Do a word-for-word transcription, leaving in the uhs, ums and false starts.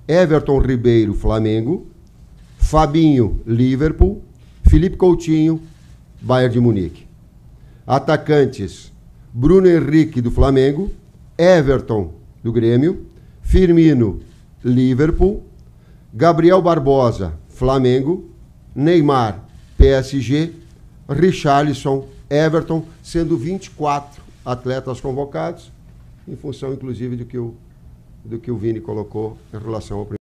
Everton Ribeiro, Flamengo. Fabinho, Liverpool. Felipe Coutinho, Bayern de Munique. Atacantes, Bruno Henrique, do Flamengo. Everton, do Grêmio. Firmino, Liverpool. Gabriel Barbosa, Flamengo. Neymar, P S G. Richarlison, Everton, sendo vinte e quatro atletas convocados, em função, inclusive, do que o, do que o Vini colocou em relação ao primeiro.